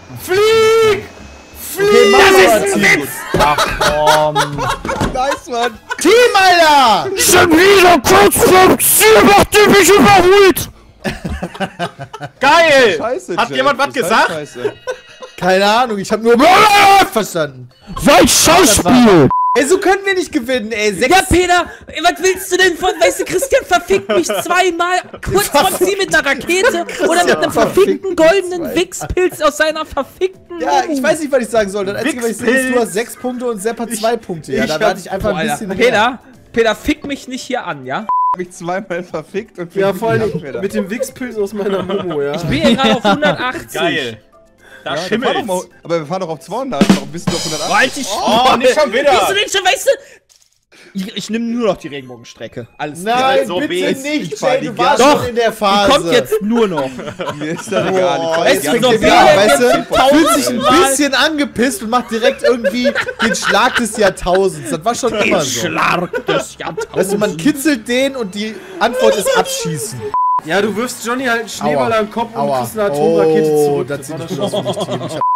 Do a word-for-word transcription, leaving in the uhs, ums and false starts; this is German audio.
Flieg! Flieg! Okay, mach das mal ist ein Team. Witz! Ach komm. Nice, Mann. Team, Alter! Schon wieder kurz vorm Ziel, nachdem ich überholt! Geil! Scheiße, Hat Jack, jemand was das ist gesagt? Scheiße. Keine Ahnung, ich hab nur verstanden. Sein Schauspiel! Ey, so können wir nicht gewinnen, ey. Sechs Ja, Peter, was willst du denn von, weißt du, Christian verfickt mich zweimal kurz vor Ziel mit einer Rakete oder mit einem verfickten goldenen Wichspilz aus seiner verfickten Ja, ich weiß nicht, was ich sagen soll. Das Einzige, was ich sehe, ist, du hast sechs Punkte und Sepp hat zwei Punkte. Ja, ich da hab- warte ich einfach Boah, ein Alter. bisschen mehr. Peter, Peter, fick mich nicht hier an, ja? Ich hab mich zweimal verfickt und Ja, bin vor allem nicht mehr mit dem Wichspilz aus meiner Momo, ja. Ich bin hier gerade auf hundertachtzig. Geil! Da Ja, dann fahr schimmelt's! doch mal, aber wir fahren doch auf zweihundert. Warum bist du auf hundertachtzig? Halt die Oh, nicht schon wieder! Bist du denn schon, weißt du? Ich, ich nehme nur noch die Regenbogenstrecke. Alles klar. Nein, so bitte Beast. nicht, Ich fahr Jay, die du warst Doch, schon in der Die Phase. kommt jetzt nur noch. Mir ist das egal. Boah, Ich es fahr die fängt ganze jetzt so an, viel, weißt jetzt du? sind Fühlt sich ein tausendmal. bisschen angepisst und macht direkt irgendwie den Schlag des Jahrtausends. Das war schon immer so. Schlark des Jahrtausends. Weißt du, man kitzelt den und die Antwort ist abschießen. Ja, du wirfst Johnny halt einen Schneeball Aua. am Kopf und Aua. kriegst eine Atomrakete Oh, zurück. das sieht war nicht gut aus für mich, Team. Ich hab